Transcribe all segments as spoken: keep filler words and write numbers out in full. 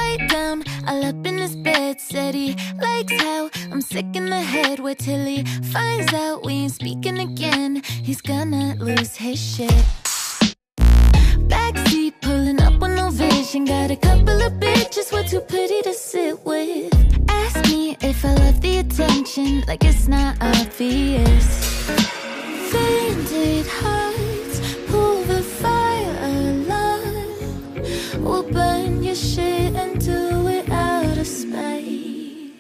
right down, all up in his bed. Said he likes how I'm sick in the head. Wait till he finds out we ain't speaking again. He's gonna lose his shit. Backseat pulling up with no vision. Got a couple of bitches we're too pretty to sit with. Ask me if I love the attention, like it's not obvious. Fainted hearts, pull the fire alarm. We'll burn your shit and do it out of spite.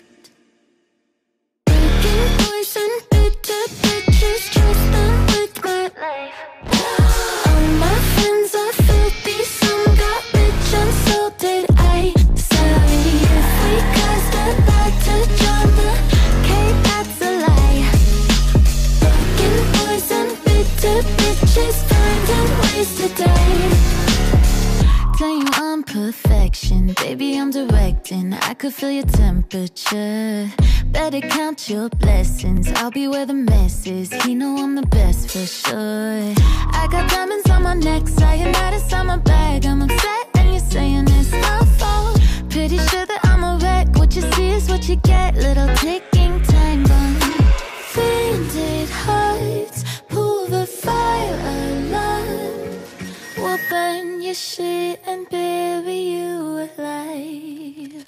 Broken boys and bitter bitches, trust them with my life. All my friends are filthy, some got rich and so did I. Sorry if we caused a lot of drama, okay, that's a lie. Broken boys and bitter bitches, finding ways to die. Tell you I'm perfection, baby I'm directing. I could feel your temperature. Better count your blessings, I'll be where the mess is. You know I'm the best for sure. I got diamonds on my neck, sayonara's on my bag. I'm upset and you're saying it's my fault. Pretty sure that I'm a wreck, what you see is what you get. Little ticking time bomb. Fainted hearts, pull the fire alarm. We'll burn your shit and bury you alive.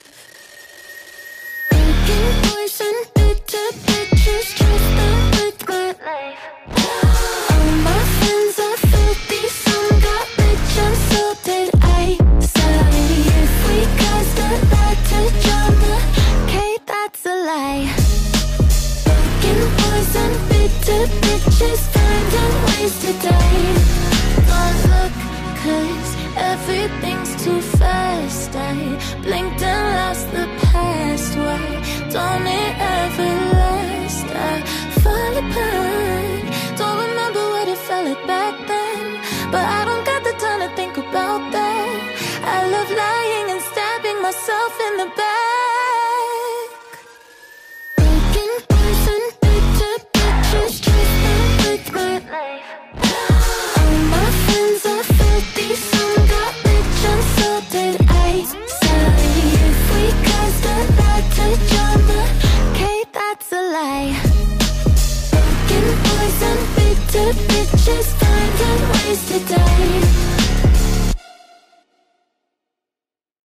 Broken boys and bitter bitches, trust them with my life. All my friends are filthy, some got rich and so did I. Sorry if we caused a lot of drama, okay, that's a lie. Broken boys and bitter bitches, finding ways to die. Don't look, cause everything's too fast. I blinked and lost the past. Why don't it ever last? I fall apart. Don't remember what it felt like back then, but I don't got the time to think about that. I love lying and stabbing myself in the back.